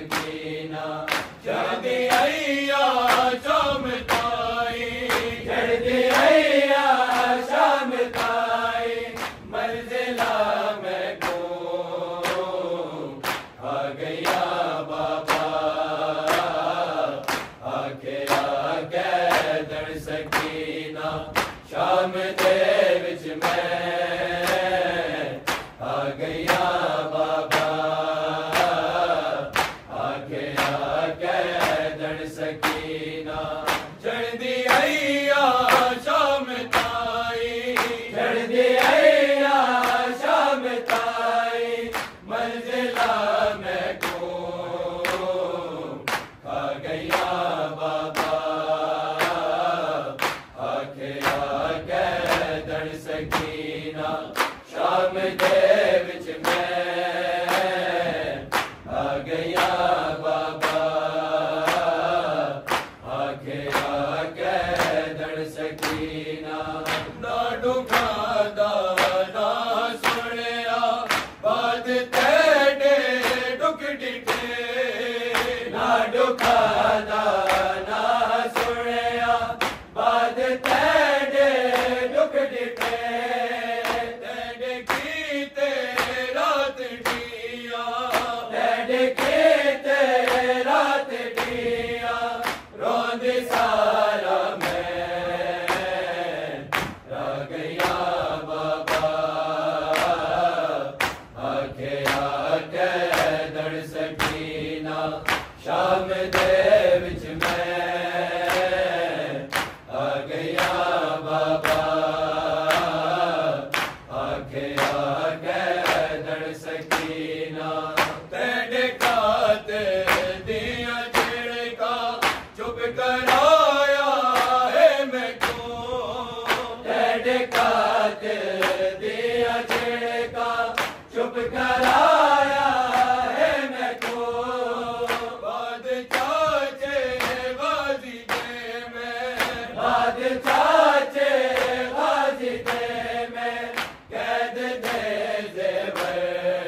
सकीना चढ़दी आईया शाम ताई चढ़दी आईया शाम ताई मंजिला में को आ गया बाबा आके आके दर सकीना शाम दे विच मैं आ गया बाबा आके आके दर सकीना चढ़दी आईया शाम ताई चढ़दी आईया शाम ताई मंजिला में को आ गया बाबा आके आके दर सकीना शाम दे विच मैं आ गया बाबा आके आके दर सकीना ना डुखादा ना सुनिया बात तेरे डुक डिठे ना डुखादा ना सुनिया बात तेरे डुक डिठे तेरे कीते रात दिया तेरे कीते रात दिया रोंद सारा मैं आ गया बाबा आके आके दर सकीना शाम दे विच मैं आ गया बाबा आके आके दर सकीना तेरे खाते दिया छिड़का चुप कराया है मैं को तेरे खाते दिया छिड़का चुप कराया है मैं को बाद चाचे बाजी दे मैं बाद चाचे बाजी दे मैं कैद दे जेवर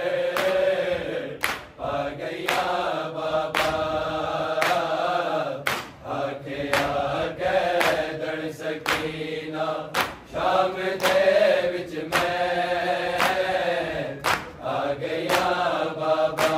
आ गया बाबा आके आके दर सकीना शाम दे विच मैं आ गया बाबा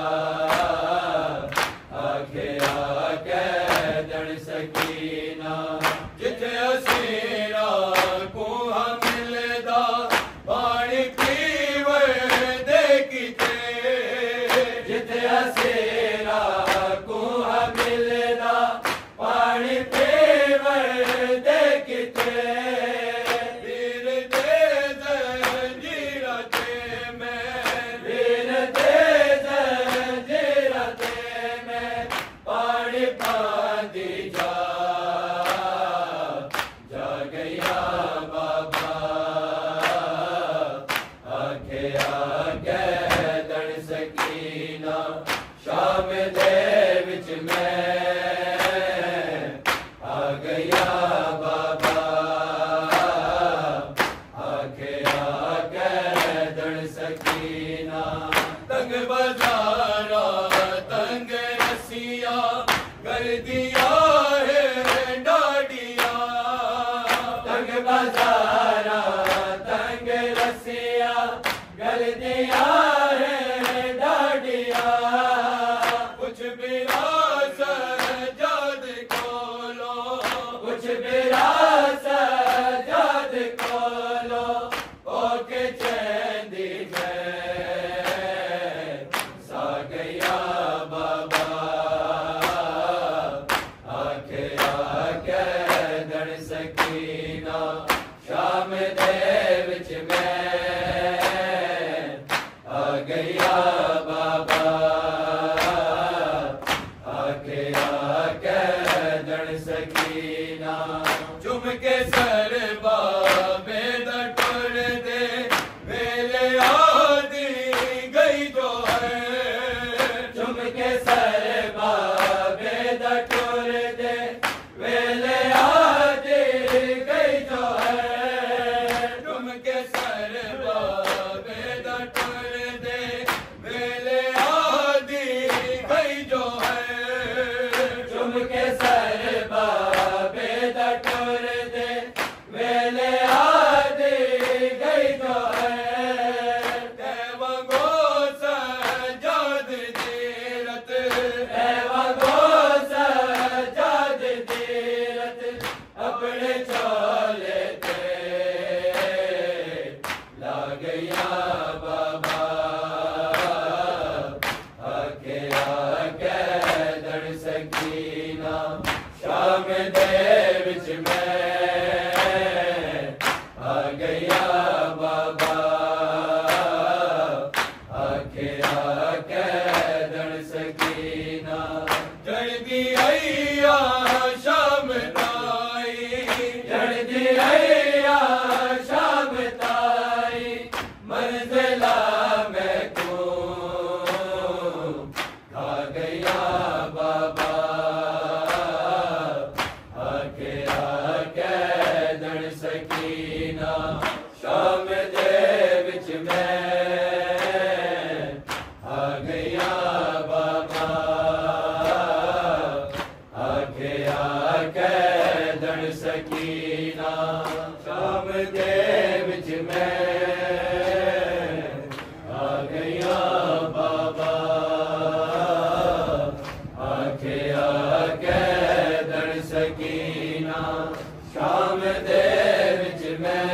आके आके दर सकीना जिथे असीरा को हम मिलदा पानी पीवे दे किते जिथे असीरा को हम मिलदा पानी पीवे दे किते वीर दे जंजीरा ते मैं वीर दे जंजीरा ते मैं पानी पांदी जा गया बाबा आके आके दर सकीना शाम दे विच मैं आ गया बाबा आके आके दर सकीना तंग बाजारा तंग रसिया कर दिया है डाडिया तंग बाजारा तंग रसिया कर दिया है डाडिया कुछ विरासत जाद खोलो कुछ विरासत जाद खोलो ओके चैंदी मैं सा गया बाबा आके आके दर सकीना शाम दे विच मैं आ गया बाबा आके आके दर सकीना चुम के सर बाबे दा टुर दे वेले आदी गई जो है चुम के सर बाबे दा टुर दे वेले आदी गई जो है चुम के सर बाबे दा टुर दे वेले आदी गई जो सकीना जड़दी आईया शाम ताई जड़दी आईया शाम ताई मंजिला मैं को खा गया बाबा आके आके दण सकीना शाम दे विच मैं आ गया बाबा आके आके दण सकीना शाम दे विच मैं आ गया बाबा आके आके दण सकीना शाम दे विच मैं